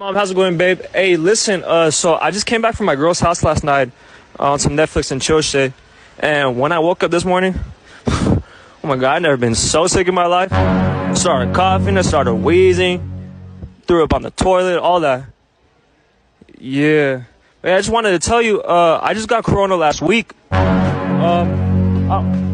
Mom, how's it going, babe? Hey, listen, so I just came back from my girl's house last night on some Netflix and chill shit. And when I woke up this morning, oh my God, I've never been so sick in my life. I started coughing, I started wheezing, threw up on the toilet, all that. Yeah. Hey, I just wanted to tell you, I just got corona last week.